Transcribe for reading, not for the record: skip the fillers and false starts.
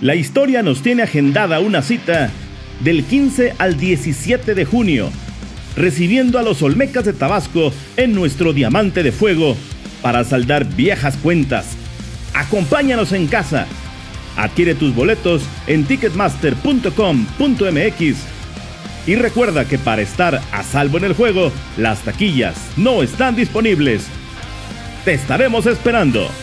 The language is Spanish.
La historia nos tiene agendada una cita del 15 al 17 de junio, recibiendo a los Olmecas de Tabasco en nuestro Diamante de Fuego para saldar viejas cuentas. Acompáñanos en casa. Adquiere tus boletos en ticketmaster.com.mx y recuerda que para estar a salvo en el juego, las taquillas no están disponibles. Te estaremos esperando.